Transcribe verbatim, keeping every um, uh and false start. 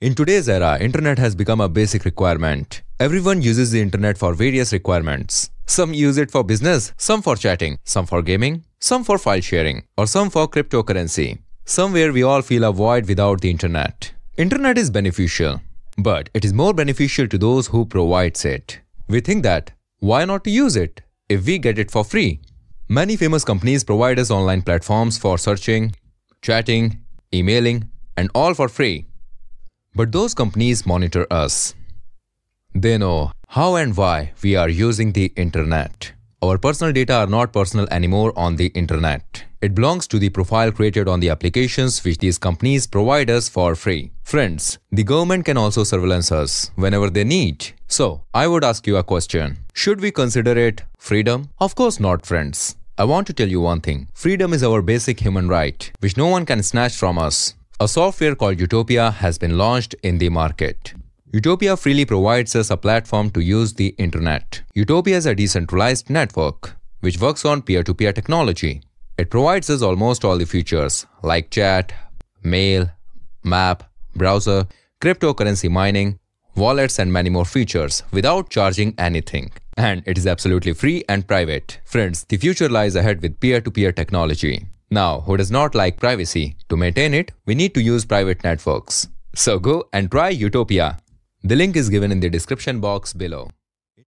In today's era, internet has become a basic requirement. Everyone uses the internet for various requirements. Some use it for business, some for chatting, some for gaming, some for file sharing, or some for cryptocurrency. Somewhere we all feel a void without the internet. Internet is beneficial, but it is more beneficial to those who provides it. We think that, why not to use it if we get it for free? Many famous companies provide us online platforms for searching, chatting, emailing, and all for free. But those companies monitor us. They know how and why we are using the internet. Our personal data are not personal anymore on the internet. It belongs to the profile created on the applications which these companies provide us for free. Friends, the government can also surveillance us whenever they need. So, I would ask you a question. Should we consider it freedom? Of course not, friends. I want to tell you one thing. Freedom is our basic human right, which no one can snatch from us. A software called Utopia has been launched in the market. Utopia freely provides us a platform to use the internet. Utopia is a decentralized network which works on peer-to-peer technology. It provides us almost all the features like chat, mail, map, browser, cryptocurrency mining, wallets, and many more features without charging anything. And it is absolutely free and private. Friends, the future lies ahead with peer-to-peer technology. Now, who does not like privacy? To maintain it, we need to use private networks. So go and try Utopia. The link is given in the description box below.